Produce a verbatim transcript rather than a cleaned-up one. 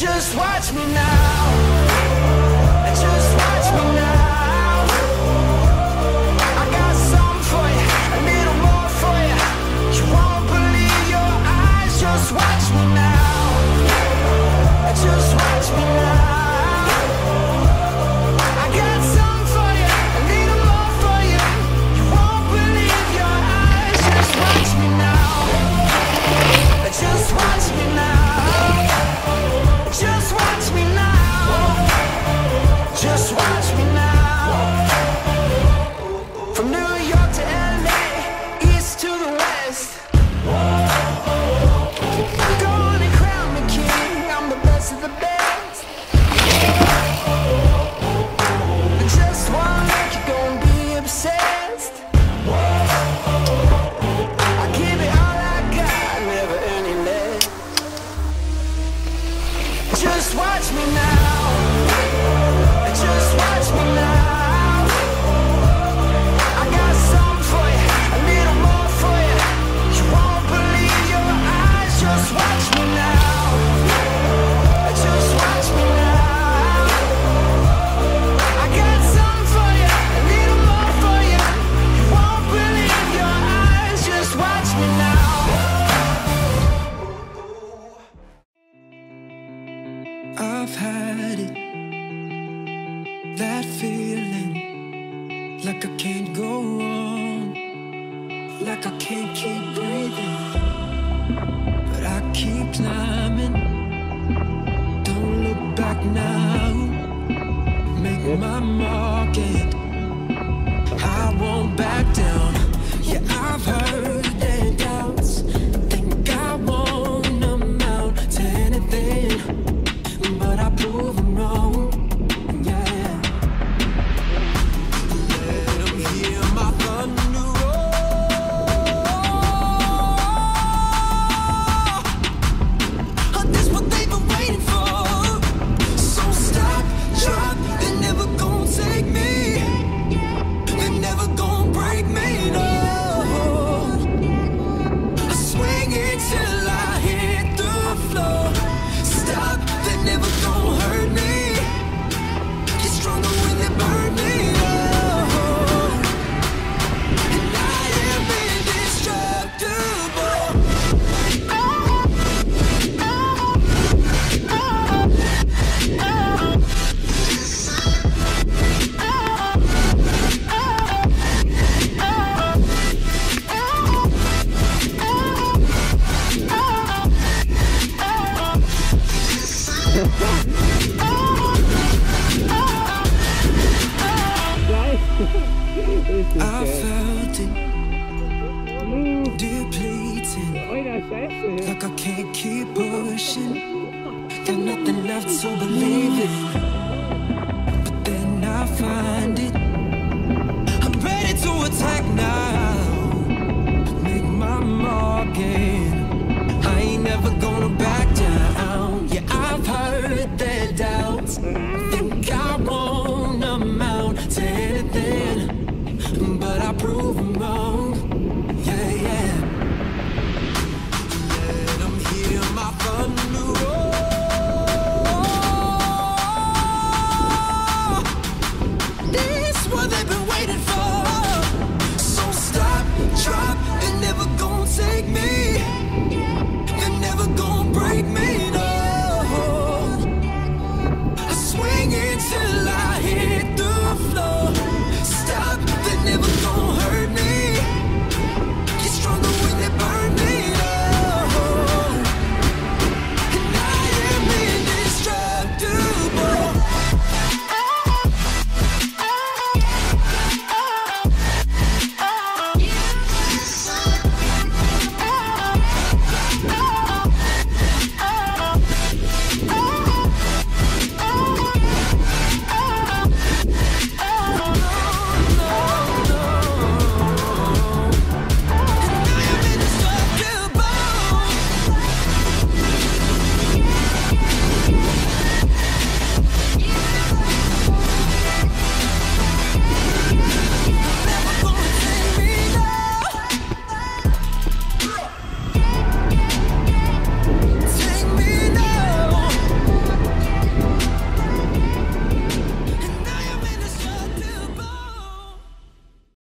Just watch me now. Just watch me now. I got something for you, a little more for you. You won't believe your eyes. Just watch me now. Just watch me now. I got something for you, a little more for you. You won't believe your eyes. Just watch me now. Just watch me now. Just watch me now. Just watch me now. From New York to L A, east to the west. Go on and crown me king. I'm the best of the best. Just one look, you're gonna be obsessed. I give it all I got, never any less. Just watch me now. Just watch me now. I got something for you, a little more for you. You won't believe your eyes. Just watch me now. Just watch me now. I got something for you, a little more for you. You won't believe your eyes. Just watch me now. I've had it, that feeling, like I can't go on, like I can't keep breathing, but I keep climbing, don't look back now, make my mark and I won't back down. Yeah, I've heard their doubts, think I won't amount to anything, but I prove them wrong. Yeah. Let them hear my thunder roar. This what they've been waiting for. So stop, drop. They're never gonna take me. They're never gonna break me. No. I swing it till I hit the floor. Stop. They're never gonna hurt me. Get stronger when they burn me. Oh, and I am indestructible. Oh, oh, oh, I felt it depleting, like I can't keep pushing. Got nothing left to believe in, but then I find it